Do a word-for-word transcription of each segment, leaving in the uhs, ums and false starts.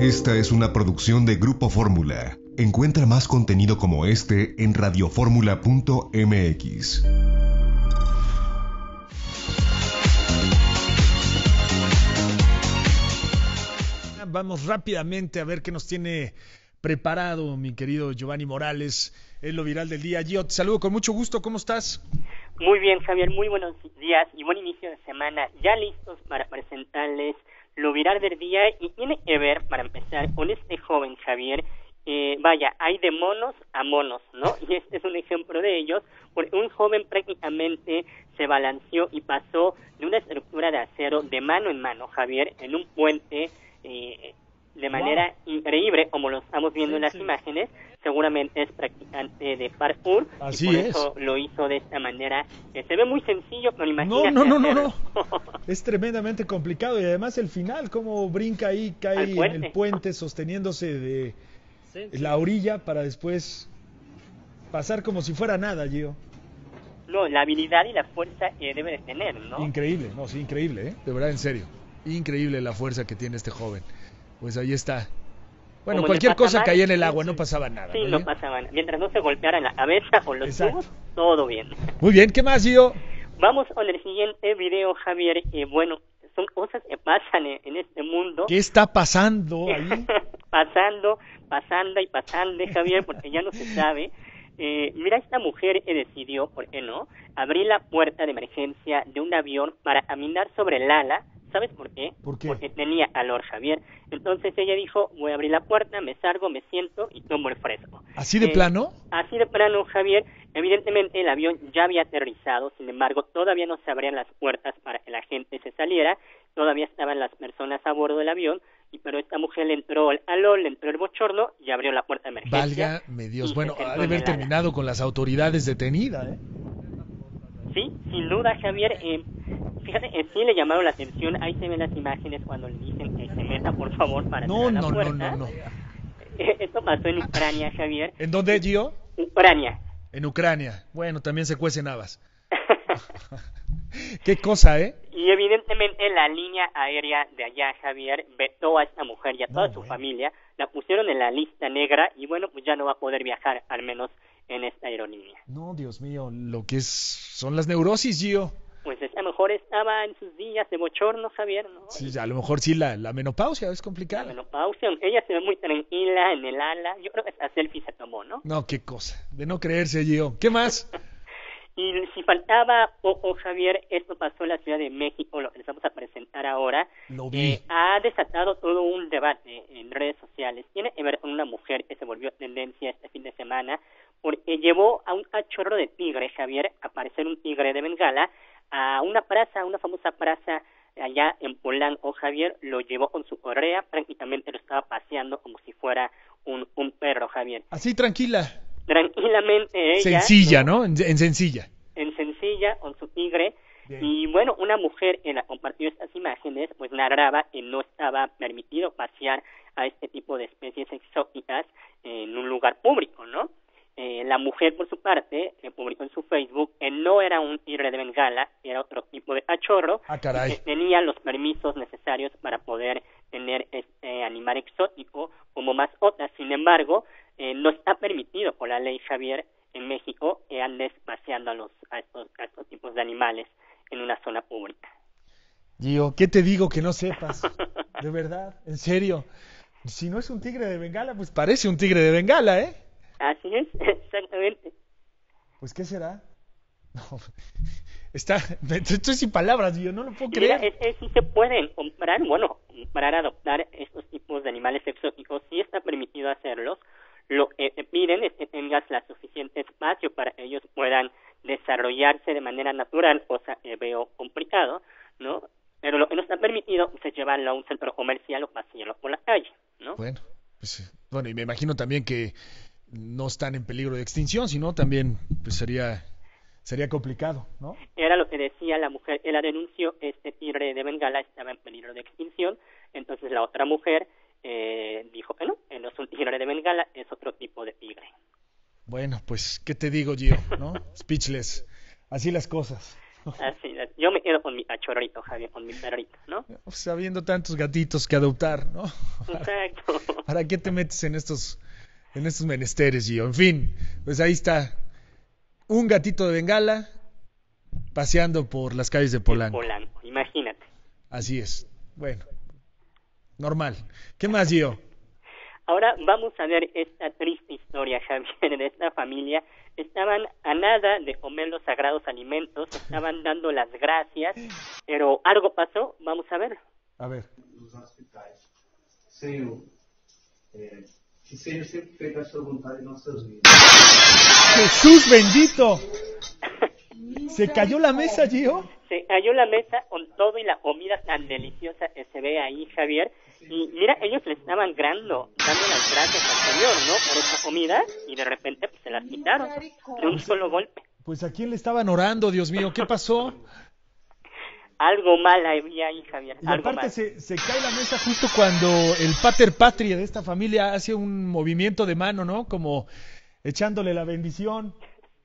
Esta es una producción de Grupo Fórmula. Encuentra más contenido como este en radioformula punto m x. Vamos rápidamente a ver qué nos tiene preparado mi querido Giovanni Morales en lo viral del día. Gio, te saludo con mucho gusto, ¿cómo estás? Muy bien, Javier, muy buenos días y buen inicio de semana, ya listos para presentarles lo viral del día, y tiene que ver, para empezar, con este joven, Javier. Eh, vaya, hay de monos a monos, ¿no? Y este es un ejemplo de ellos, porque un joven prácticamente se balanceó y pasó de una estructura de acero de mano en mano, Javier, en un puente eh, de manera wow. increíble, como lo estamos viendo sí, en las sí. imágenes. Seguramente es practicante de parkour. Así y por es. eso lo hizo de esta manera. Eh, se ve muy sencillo, pero imagínate. No, no, no, no, no. Es tremendamente complicado, y además el final, cómo brinca ahí, cae en el puente sosteniéndose de sí, sí. la orilla para después pasar como si fuera nada, Gio. No, la habilidad y la fuerza eh, debe de tener, ¿no? Increíble, no, sí, increíble, ¿eh? De verdad, en serio. Increíble la fuerza que tiene este joven. Pues ahí está. Bueno, como cualquier cosa mal, caía en el agua, no pasaba nada. Sí, no, no pasaba nada. Mientras no se golpeara en la cabeza o los tubos, todo bien. Muy bien, ¿qué más, Gio? Vamos con el siguiente video, Javier. Eh, bueno, son cosas que pasan en este mundo. ¿Qué está pasando ahí? pasando, pasando y pasando, Javier, porque ya no se sabe. Eh, mira, esta mujer eh, decidió, ¿por qué no?, abrir la puerta de emergencia de un avión para caminar sobre el ala. ¿Sabes por qué? ¿Por qué? Porque tenía calor, Javier. Entonces ella dijo, voy a abrir la puerta, me salgo, me siento y tomo el fresco. ¿Así de eh, plano? Así de plano, Javier. Evidentemente el avión ya había aterrizado, sin embargo, todavía no se abrían las puertas para que la gente se saliera, todavía estaban las personas a bordo del avión, y pero esta mujer le entró el calor, le entró el bochorno y abrió la puerta de emergencia. Válgame Dios, bueno, ha de haber terminado con las autoridades detenidas, ¿eh? Sí, sin duda, Javier. Eh, fíjate, eh, sí le llamaron la atención. Ahí se ven las imágenes cuando le dicen que se meta, por favor, para no, entrar a la no, puerta. No, no, no, eh, Esto pasó en Ucrania, Javier. ¿En dónde, Gio? Ucrania. En Ucrania. Bueno, también se cuecen habas. Qué cosa, ¿eh? Y evidentemente la línea aérea de allá, Javier, vetó a esta mujer y a toda no, su bueno. familia. La pusieron en la lista negra y, bueno, pues ya no va a poder viajar, al menos en esta aerolínea. No, Dios mío, lo que es son las neurosis, Gio. Pues a lo mejor estaba en sus días de bochorno, Javier, ¿no? Sí, a lo mejor sí, la, la menopausia es complicada. La menopausia, ella se ve muy tranquila en el ala. Yo creo que esa selfie se tomó, ¿no? No, qué cosa, de no creerse, Gio. ¿Qué más? Y si faltaba poco, Javier, esto pasó en la Ciudad de México, lo que les vamos a presentar ahora. Lo vi. Eh, ha desatado todo un debate en redes sociales. Tiene que ver con una mujer que se volvió tendencia este fin de semana, porque llevó a un cachorro de tigre, Javier, a parecer un tigre de Bengala, a una plaza, una famosa plaza allá en Polanco, Javier. Lo llevó con su correa, prácticamente lo estaba paseando como si fuera un, un perro, Javier. Así, tranquila. Tranquilamente ella. Sencilla, ¿no? ¿no? En, en sencilla. En sencilla, con su tigre. Bien. Y bueno, una mujer que compartió estas imágenes, pues narraba que no estaba permitido pasear a este tipo de especies exóticas en un lugar público, ¿no? Eh, la mujer, por su parte, eh, publicó en su Facebook que no era un tigre de Bengala, era otro tipo de cachorro, ah, caray. que tenía los permisos necesarios para poder tener este animal exótico como mascota. Sin embargo, eh, no está permitido por la ley, Javier, en México, que andes paseando a, los, a, estos, a estos tipos de animales en una zona pública. Gio, ¿qué te digo que no sepas? De verdad, en serio. Si no es un tigre de Bengala, pues parece un tigre de Bengala, ¿eh? Así es, exactamente. Pues, ¿qué será? No, está, estoy sin palabras, yo no lo puedo creer. Mira, es, es, sí se pueden comprar, bueno, comprar, adoptar estos tipos de animales exóticos, sí está permitido hacerlos. Lo que te piden es que tengas la suficiente espacio para que ellos puedan desarrollarse de manera natural, cosa que veo complicado, ¿no? Pero lo que no está permitido es llevarlo a un centro comercial o pasearlo por la calle, ¿no? Bueno, pues, bueno, y me imagino también que no están en peligro de extinción, sino también pues sería sería complicado, ¿no? Era lo que decía la mujer, ella denunció, este tigre de Bengala estaba en peligro de extinción, entonces la otra mujer eh, dijo que no, que no es un tigre de Bengala, es otro tipo de tigre. Bueno, pues, ¿qué te digo, Gio? ¿No? Speechless. Así las cosas. Así, yo me quedo con mi cachorrito, Javier, con mi perrito, ¿no? Pues habiendo tantos gatitos que adoptar, ¿no? Exacto. ¿Para, ¿para qué te metes en estos, en estos menesteres, Gio? En fin, pues ahí está. Un gatito de Bengala paseando por las calles de Polanco. De Polanco, imagínate. Así es. Bueno, normal. ¿Qué más, Gio? Ahora vamos a ver esta triste historia, Javier, de esta familia. Estaban a nada de comer los sagrados alimentos, estaban dando las gracias, pero algo pasó, vamos a ver. A ver. Los hospitales. Senhor, eh, que seja sempre feita a sua vontade em nossas vidas. ¡Jesús bendito! ¿Se cayó la mesa, Gio? Se cayó la mesa con todo y la comida tan deliciosa que se ve ahí, Javier. Y mira, ellos le estaban dando, dando las gracias al Señor, ¿no? Por esta comida, y de repente pues, se las quitaron de un solo golpe. Pues ¿a quién le estaban orando, Dios mío? ¿Qué pasó? Algo mal había ahí, Javier. Y algo aparte mal. se, se cae la mesa justo cuando el pater patria de esta familia hace un movimiento de mano, ¿no? Como echándole la bendición.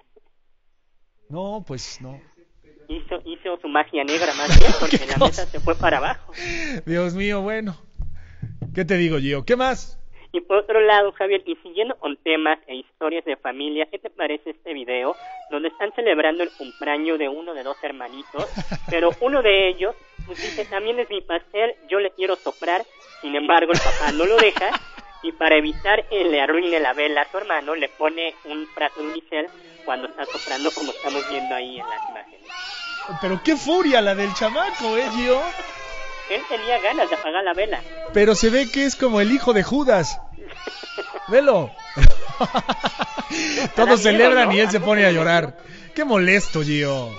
No, pues no. Hizo, hizo su magia negra más bien, porque la mesa se fue para abajo. Dios mío, bueno. ¿Qué te digo, Gio? ¿Qué más? Y por otro lado, Javier, y siguiendo con temas e historias de familia, ¿qué te parece este video donde están celebrando el cumpleaños de uno de dos hermanitos? Pero uno de ellos pues, dice, también es mi pastel, yo le quiero soplar, sin embargo el papá no lo deja, y para evitar que le arruine la vela a su hermano, le pone un prato de unicel cuando está soplando, como estamos viendo ahí en las imágenes. Pero qué furia la del chamaco, ¿eh, Gio? Él tenía ganas de apagar la vela. Pero se ve que es como el hijo de Judas. Velo. Todos celebran, ¿no? Y él se pone a llorar. Qué molesto, Gio.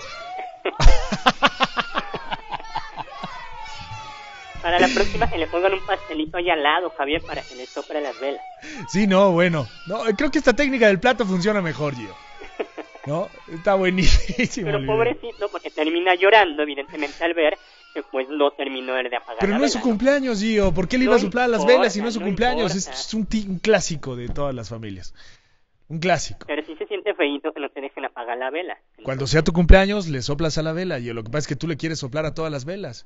Para la próxima que le pongan un pastelito ahí al lado, Javier, para que le sopre las velas. Sí, no, bueno. No, creo que esta técnica del plato funciona mejor, Gio. ¿No? Está buenísimo. Pero pobrecito, porque termina llorando, evidentemente, al ver que pues no terminó el de apagar Pero la no vela, es su cumpleaños, Gio. ¿Por qué le iba no a soplar las importa, velas si no es su no cumpleaños? importa. Es, es un, t- un clásico de todas las familias. Un clásico. Pero sí se siente feíto que no te dejen apagar la vela. Entonces... Cuando sea tu cumpleaños, le soplas a la vela, Gio. Lo que pasa es que tú le quieres soplar a todas las velas.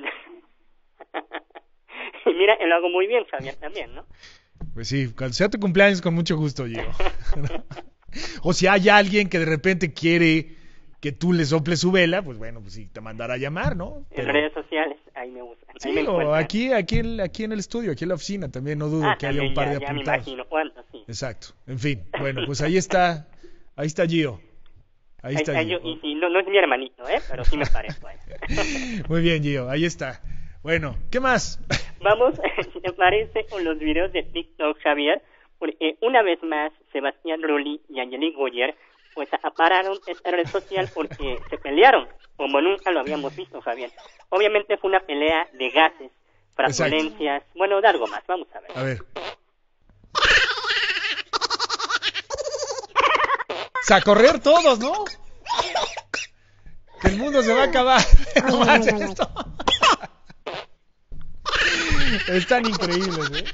Y mira, lo hago muy bien, Javier, también, ¿no? Pues sí, cuando sea tu cumpleaños, con mucho gusto, Gio. O si hay alguien que de repente quiere que tú le soples su vela, pues bueno, pues sí, te mandará a llamar, ¿no? Pero... En redes sociales, ahí me gustan. Sí, me o aquí, aquí, en, aquí en el estudio, aquí en la oficina, también no dudo ah, que haya un par ya, de ya apuntados. me imagino cuántos, sí. Exacto, en fin, bueno, pues ahí está, ahí está Gio. Ahí está ahí, Gio. Yo, y sí, no, no es mi hermanito, ¿eh? Pero sí me parezco. Muy bien, Gio, ahí está. Bueno, ¿qué más? Vamos, si te parece, con los videos de TikTok, Javier, porque una vez más, Sebastián Rulli y Angelique Boyer, pues apararon esta red social porque se pelearon, como nunca lo habíamos visto, Javier. Obviamente fue una pelea de gases, flatulencias, bueno, de algo más, vamos a ver. A ver. O sea, a correr todos, ¿no? Que el mundo se va a acabar. No manches esto. Están increíbles, ¿eh?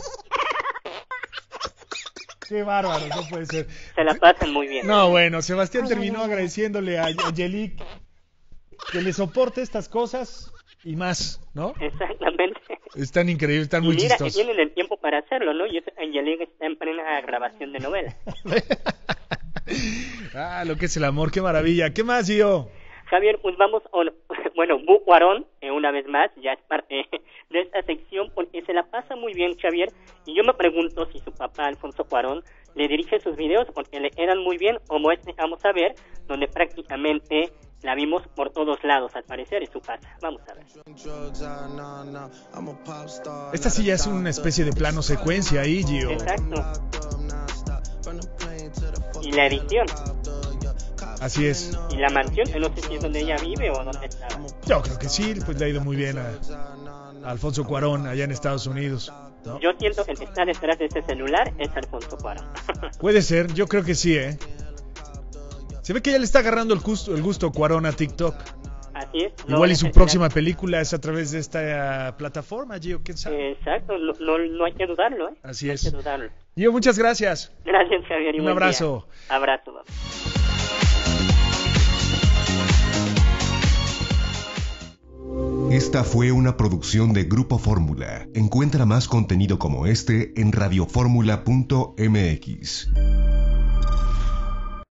Qué bárbaro, no puede ser. Se la pasan muy bien. No, bueno, Sebastián terminó agradeciéndole a Angelique que le soporte estas cosas y más, ¿no? Exactamente. Están increíbles, están y muy mira, chistosos. Mira, que tienen el tiempo para hacerlo, ¿no? Y eso, Angelique está en plena grabación de novela. Ah, lo que es el amor, qué maravilla. ¿Qué más, Gio? Javier, pues vamos, a, bueno, Bu Cuarón, eh, una vez más, ya es parte de esta sección, porque se la pasa muy bien, Javier, y yo me pregunto si su papá, Alfonso Cuarón, le dirige sus videos, porque le quedan muy bien, como este, vamos a ver, donde prácticamente la vimos por todos lados, al parecer, en su casa. Vamos a ver. Esta sí ya es una especie de plano secuencia ahí, Gio. Exacto. Y la edición. Así es. Y la mansión, no sé si es donde ella vive o dónde está. Yo creo que sí, pues le ha ido muy bien a, a Alfonso Cuarón allá en Estados Unidos, ¿no? Yo siento que el que está detrás de ese celular es Alfonso Cuarón. Puede ser, yo creo que sí, ¿eh? Se ve que ya le está agarrando el gusto, el gusto Cuarón a TikTok. Así es. Igual no y su próxima película es a través de esta uh, plataforma, Gio, ¿quién sabe? Exacto, no, no, no hay que dudarlo, ¿eh? Así no es. Hay que dudarlo. Gio, muchas gracias. Gracias, Javier. Y un buen abrazo. Día. Abrazo. Vamos. Esta fue una producción de Grupo Fórmula. Encuentra más contenido como este en radioformula punto m x.